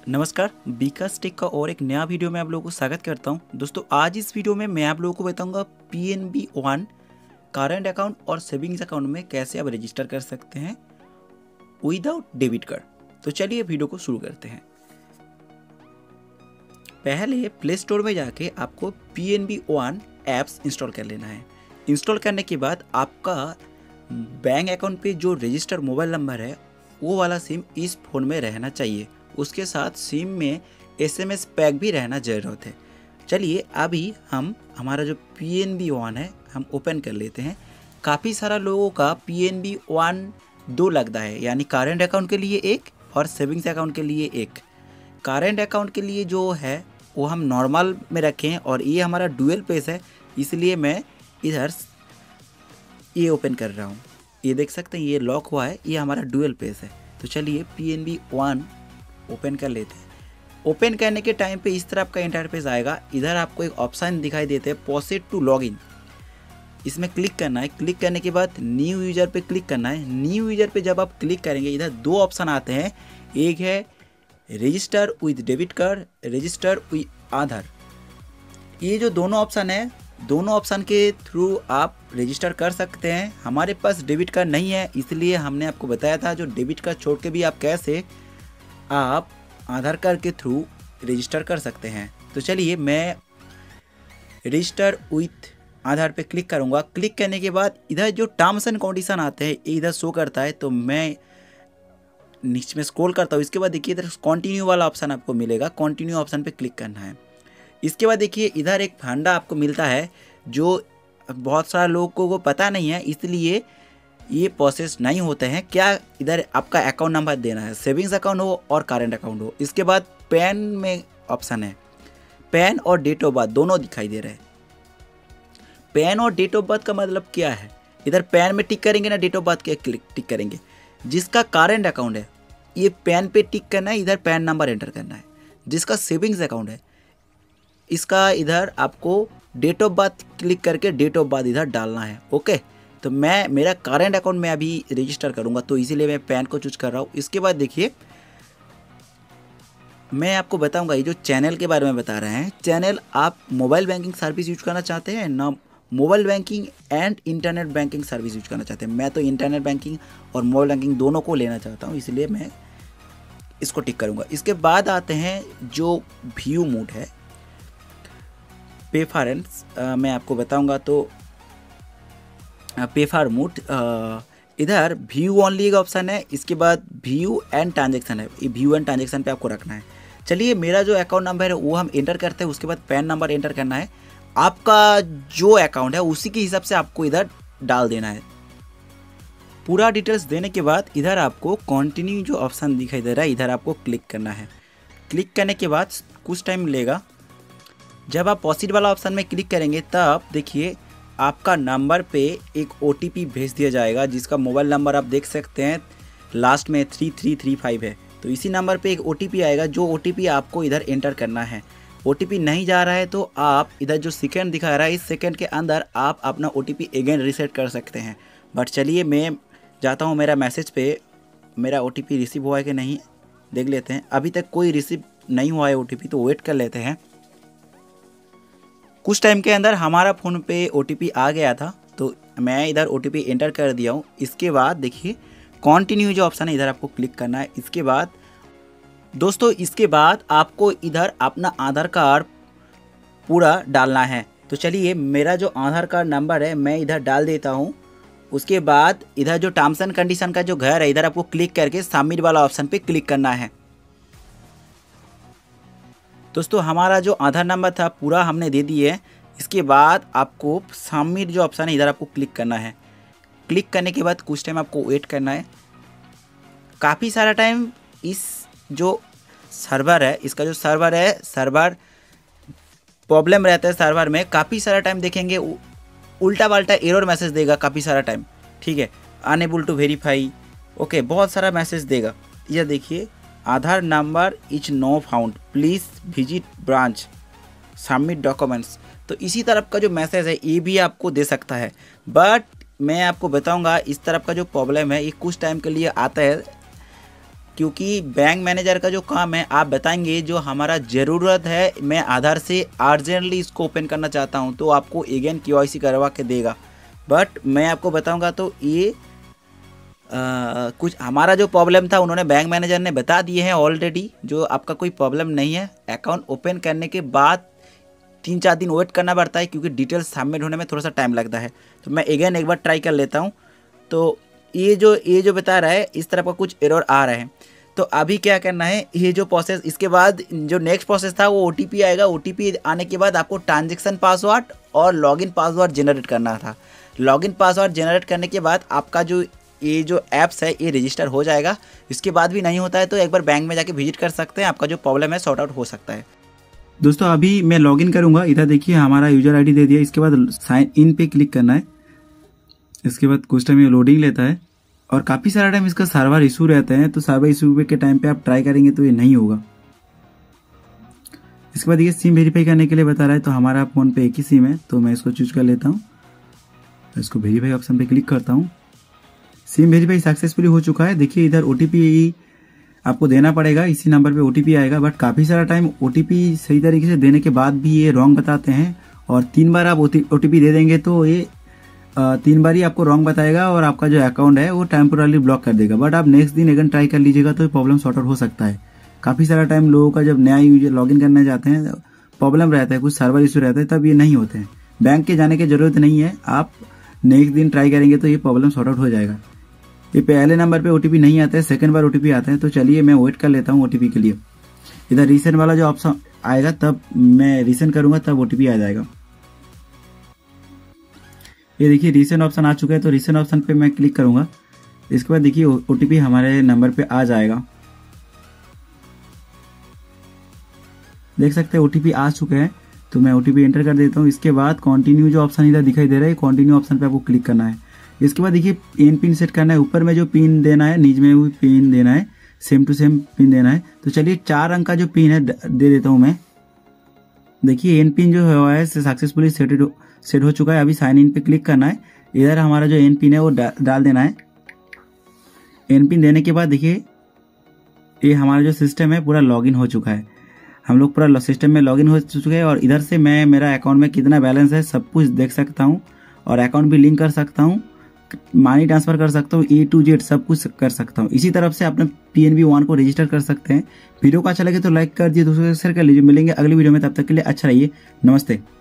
नमस्कार, विकास टेक का और एक नया वीडियो में आप लोगों को स्वागत करता हूं। दोस्तों, आज इस वीडियो में मैं आप लोगों को बताऊंगा पीएनबी वन करंट अकाउंट और सेविंग्स अकाउंट में कैसे आप रजिस्टर कर सकते हैं विदाउट डेबिट कार्ड। तो चलिए वीडियो को शुरू करते हैं। पहले प्ले स्टोर में जाके आपको पीएनबी वन ऐप्स इंस्टॉल कर लेना है। इंस्टॉल करने के बाद आपका बैंक अकाउंट पे जो रजिस्टर मोबाइल नंबर है वो वाला सिम इस फ़ोन में रहना चाहिए। उसके साथ सिम में एसएमएस पैक भी रहना ज़रूरत है। चलिए अभी हम हमारा जो पीएनबी वन है हम ओपन कर लेते हैं। काफ़ी सारा लोगों का पीएनबी वन दो लगता है, यानी करेंट अकाउंट के लिए एक और सेविंग्स अकाउंट के लिए एक। करेंट अकाउंट के लिए जो है वो हम नॉर्मल में रखे हैं और ये हमारा डुअल पेज है, इसलिए मैं इधर ये ओपन कर रहा हूँ। ये देख सकते हैं ये लॉक हुआ है, ये हमारा डुअल पेज है। तो चलिए पीएनबी वन ओपन कर लेते हैं। ओपन करने के टाइम पे इस तरह आपका इंटरफेस आएगा। इधर आपको एक ऑप्शन दिखाई देते हैं प्रोसीड टू लॉगिन, इसमें क्लिक करना है। क्लिक करने के बाद न्यू यूज़र पे क्लिक करना है। न्यू यूज़र पे जब आप क्लिक करेंगे इधर दो ऑप्शन आते हैं, एक है register with debit card, register with Aadhaar. ये जो दोनों ऑप्शन है, दोनों ऑप्शन के थ्रू आप रजिस्टर कर सकते हैं। हमारे पास डेबिट कार्ड नहीं है, इसलिए हमने आपको बताया था जो डेबिट कार्ड छोड़ के भी आप कैसे आप आधार कार्ड के थ्रू रजिस्टर कर सकते हैं। तो चलिए मैं रजिस्टर विथ आधार पे क्लिक करूंगा। क्लिक करने के बाद इधर जो टर्म्स एंड कंडीशन आते हैं इधर शो करता है, तो मैं नीचे में स्क्रॉल करता हूँ। इसके बाद देखिए इधर कंटिन्यू वाला ऑप्शन आपको मिलेगा, कंटिन्यू ऑप्शन पे क्लिक करना है। इसके बाद देखिए इधर एक फंडा आपको मिलता है जो बहुत सारे लोगों को पता नहीं है, इसलिए ये प्रोसेस नहीं होते हैं। क्या इधर आपका अकाउंट नंबर देना है, सेविंग्स अकाउंट हो और करेंट अकाउंट हो। इसके बाद पैन में ऑप्शन है, पैन और डेट ऑफ बर्थ दोनों दिखाई दे रहे हैं। पैन और डेट ऑफ बर्थ का मतलब क्या है, इधर पैन में टिक करेंगे ना डेट ऑफ बर्थ के टिक करेंगे। जिसका करेंट अकाउंट है ये पैन पे टिक करना है, इधर पैन नंबर एंटर करना है। जिसका सेविंग्स अकाउंट है इसका इधर आपको डेट ऑफ बर्थ क्लिक करके डेट ऑफ बर्थ इधर डालना है। ओके, तो मैं मेरा करेंट अकाउंट में अभी रजिस्टर करूंगा, तो इसीलिए मैं पैन को चूज कर रहा हूँ। इसके बाद देखिए मैं आपको बताऊंगा ये जो चैनल के बारे में बता रहे हैं। चैनल आप मोबाइल बैंकिंग सर्विस यूज करना चाहते हैं ना, mobile banking and internet banking service use करना चाहते हैं। मैं तो इंटरनेट बैंकिंग और मोबाइल बैंकिंग दोनों को लेना चाहता हूँ, इसलिए मैं इसको टिक करूँगा। इसके बाद आते हैं जो व्यू मोड है प्रेफरेंस, मैं आपको बताऊँगा। तो पे फॉर मोड इधर व्यू ओनली का ऑप्शन है। इसके बाद व्यू एंड ट्रांजेक्शन है, ये व्यू एंड ट्रांजेक्शन पे आपको रखना है। चलिए मेरा जो अकाउंट नंबर है वो हम एंटर करते हैं, उसके बाद पैन नंबर एंटर करना है। आपका जो अकाउंट है उसी के हिसाब से आपको इधर डाल देना है। पूरा डिटेल्स देने के बाद इधर आपको कंटिन्यू जो ऑप्शन दिखाई दे रहा है इधर आपको क्लिक करना है। क्लिक करने के बाद कुछ टाइम लेगा। जब आप प्रोसीड वाला ऑप्शन में क्लिक करेंगे तब देखिए आपका नंबर पे एक OTP भेज दिया जाएगा, जिसका मोबाइल नंबर आप देख सकते हैं लास्ट में 3335 है। तो इसी नंबर पे एक OTP आएगा, जो OTP आपको इधर एंटर करना है। OTP नहीं जा रहा है तो आप इधर जो सेकंड दिखा रहा है इस सेकंड के अंदर आप अपना OTP अगेन रीसेट कर सकते हैं। बट चलिए मैं जाता हूँ मेरा मैसेज पे, मेरा OTP रिसीव हुआ है कि नहीं देख लेते हैं। अभी तक कोई रिसीव नहीं हुआ है OTP, तो वेट कर लेते हैं। कुछ टाइम के अंदर हमारा फ़ोन पे OTP आ गया था, तो मैं इधर OTP एंटर कर दिया हूँ। इसके बाद देखिए कंटिन्यू जो ऑप्शन है इधर आपको क्लिक करना है। इसके बाद दोस्तों इसके बाद आपको इधर अपना आधार कार्ड पूरा डालना है। तो चलिए मेरा जो आधार कार्ड नंबर है मैं इधर डाल देता हूँ। उसके बाद इधर जो टर्म्स एंड कंडीशन का जो घर है इधर आपको क्लिक करके सबमिट वाला ऑप्शन पे क्लिक करना है। दोस्तों हमारा जो आधार नंबर था पूरा हमने दे दिए है। इसके बाद आपको सबमिट जो ऑप्शन है इधर आपको क्लिक करना है। क्लिक करने के बाद कुछ टाइम आपको वेट करना है। काफ़ी सारा टाइम इस जो सर्वर है, इसका जो सर्वर है, सर्वर प्रॉब्लम रहता है। सर्वर में काफ़ी सारा टाइम देखेंगे उल्टा पाल्टा एरर मैसेज देगा काफ़ी सारा टाइम, ठीक है। अनएबल टू वेरीफाई, ओके, बहुत सारा मैसेज देगा। यह देखिए Aadhaar number is no found, please visit branch, submit documents. तो इसी तरफ का जो मैसेज है ये भी आपको दे सकता है। बट मैं आपको बताऊंगा इस तरफ का जो प्रॉब्लम है ये कुछ टाइम के लिए आता है क्योंकि बैंक मैनेजर का जो काम है आप बताएंगे जो हमारा ज़रूरत है, मैं आधार से अर्जेंटली इसको ओपन करना चाहता हूँ, तो आपको अगेन KYC करवा के देगा। बट मैं आपको बताऊँगा तो ये कुछ हमारा जो प्रॉब्लम था उन्होंने बैंक मैनेजर ने बता दिए हैं ऑलरेडी, जो आपका कोई प्रॉब्लम नहीं है। अकाउंट ओपन करने के बाद 3-4 दिन वेट करना पड़ता है क्योंकि डिटेल्स सबमिट होने में थोड़ा सा टाइम लगता है। तो मैं अगेन एक बार ट्राई कर लेता हूँ। तो ये जो बता रहा है इस तरह का कुछ एरर आ रहा है। तो अभी क्या करना है, ये जो प्रोसेस, इसके बाद जो नेक्स्ट प्रोसेस था वो OTP आएगा। OTP आने के बाद आपको ट्रांजेक्शन पासवर्ड और लॉगिन पासवर्ड जनरेट करना था। लॉगिन पासवर्ड जनरेट करने के बाद आपका ये जो ऐप्स है ये रजिस्टर हो जाएगा। इसके बाद भी नहीं होता है तो एक बार बैंक में जाके विजिट कर सकते हैं, आपका जो प्रॉब्लम है सॉर्ट आउट हो सकता है। दोस्तों अभी मैं लॉगिन करूंगा। इधर देखिए हमारा यूजर ID दे दिया। इसके बाद साइन इन पे क्लिक करना है। इसके बाद कुछ टाइम ये लोडिंग लेता है और काफ़ी सारा टाइम इसका सर्वर इशू रहता है। तो सर्वर इशू के टाइम पे आप ट्राई करेंगे तो ये नहीं होगा। इसके बाद ये सिम वेरीफाई करने के लिए बता रहा है। तो हमारा फ़ोन पे एक ही सिम है तो मैं इसको चूज कर लेता हूँ। इसको वेरीफाई ऑप्शन पे क्लिक करता हूँ। सिम वेरीफाई सक्सेसफुली हो चुका है। देखिए इधर OTP आपको देना पड़ेगा, इसी नंबर पे OTP आएगा। बट काफ़ी सारा टाइम OTP सही तरीके से देने के बाद भी ये रॉन्ग बताते हैं और 3 बार आप OTP दे देंगे तो ये 3 बार ही आपको रॉन्ग बताएगा और आपका जो अकाउंट है वो टेम्पोरली ब्लॉक कर देगा। बट आप नेक्स्ट दिन अगर ट्राई कर लीजिएगा तो प्रॉब्लम सॉर्ट आउट हो सकता है। काफ़ी सारा टाइम लोगों का जब नया यूजर लॉगिन करने जाते हैं प्रॉब्लम रहता है, कुछ सर्वर इशू रहता है, तब ये नहीं होते हैं। बैंक के जाने की ज़रूरत नहीं है, आप नेक्स्ट दिन ट्राई करेंगे तो ये प्रॉब्लम सॉर्ट आउट हो जाएगा। ये पहले नंबर पे OTP नहीं आता है, सेकंड बार OTP आता है। तो चलिए मैं वेट कर लेता हूँ OTP के लिए। इधर रीसेंट वाला जो ऑप्शन आएगा तब मैं रीसेंट करूंगा तब OTP आ जाएगा। ये देखिए रीसेंट ऑप्शन आ चुका है। तो रीसेंट ऑप्शन पे मैं क्लिक करूंगा। इसके बाद देखिए OTP हमारे नंबर पे आ जाएगा। देख सकते हैं OTP आ चुके हैं। तो मैं OTP एंटर कर देता हूँ। इसके बाद कंटिन्यू जो ऑप्शन इधर दिखाई दे रहा है, कंटिन्यू ऑप्शन पे आपको क्लिक करना है। इसके बाद देखिए पिन सेट करना है। ऊपर में जो पिन देना है, नीचे में भी पिन देना है, सेम टू सेम पिन देना है। तो चलिए 4 अंक का जो पिन है दे देता हूँ मैं। देखिए पिन जो है सक्सेसफुली सेट हो चुका है। अभी साइन इन पे क्लिक करना है। इधर हमारा जो पिन है वो डाल देना है। पिन देने के बाद देखिए ये हमारा जो सिस्टम है पूरा लॉगिन हो चुका है। हम लोग पूरा सिस्टम में लॉगिन हो चुके हैं और इधर से मैं मेरा अकाउंट में कितना बैलेंस है सब कुछ देख सकता हूँ और अकाउंट भी लिंक कर सकता हूँ, मनी ट्रांसफर कर सकता हूँ, A to Z सब कुछ कर सकता हूँ। इसी तरफ से अपने PNB ONE को रजिस्टर कर सकते हैं। वीडियो को अच्छा लगे तो लाइक कर दिए, दोस्तों को शेयर कर लीजिए। मिलेंगे अगली वीडियो में, तब तक के लिए अच्छा रहिए, नमस्ते।